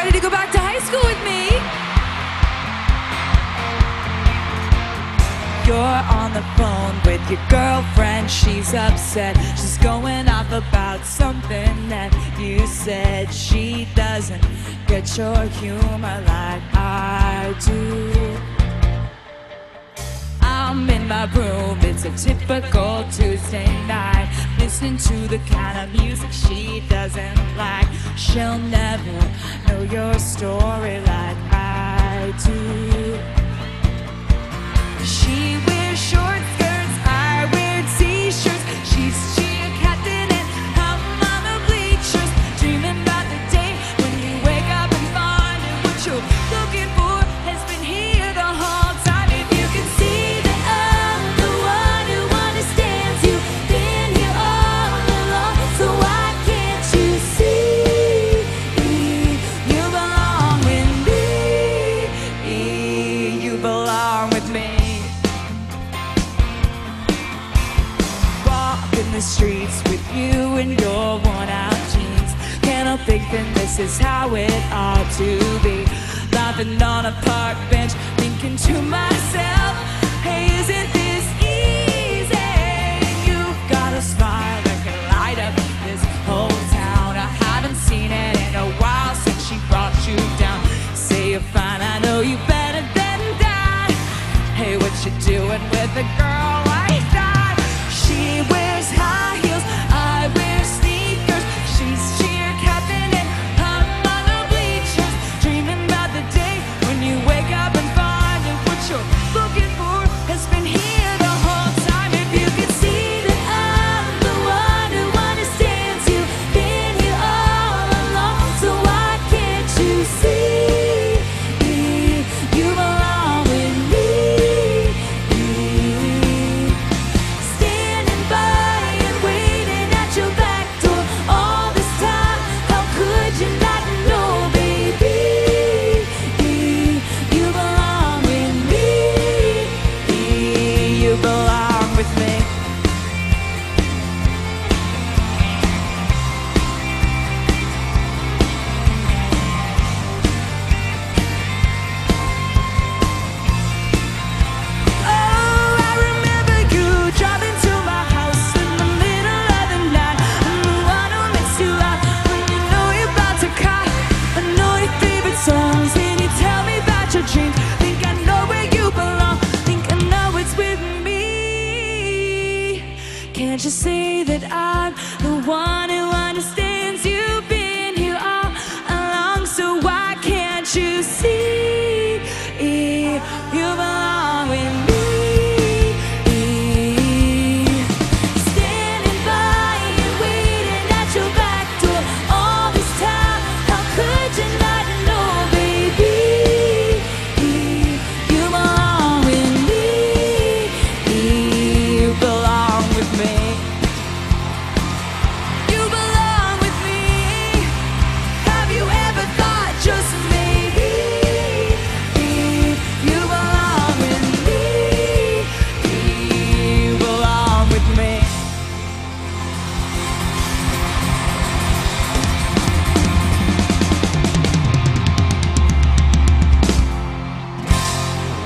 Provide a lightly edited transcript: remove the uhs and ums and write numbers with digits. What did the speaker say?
ready to go back to high school with me? You're on the phone with your girlfriend, she's upset. She's going off about something that you said. She doesn't get your humor like I do. I'm in my room, it's a typical Tuesday night, listening to the kind of music she doesn't like. She'll never know your story like I do. She wears short skirts, I wear t-shirts. She's cheer captain and I'm on the bleachers, dreaming about the day when you wake up and find that what you're looking for has been here the whole time. If you can see that I'm the one who understands you, been here all along, so why can't you see you belong with me? You belong with me. In the streets with you in your worn-out jeans, can't help thinking this is how it ought to be. Laughing on a park bench, thinking to myself, hey, isn't this easy? You've got a smile that can light up this whole town. I haven't seen it in a while since she brought you down. Say you're fine, I know you better than that. Hey, what you doing with a girl like that? She wears high heels, I wear sneakers. She's cheer captain and I'm on the bleachers, dreaming about the day when you wake up and find that what you're looking for has been here the whole time. If you could see that I'm the one who understands you, been here all along, so why can't you see you belong with me? Can't you see that I'm the one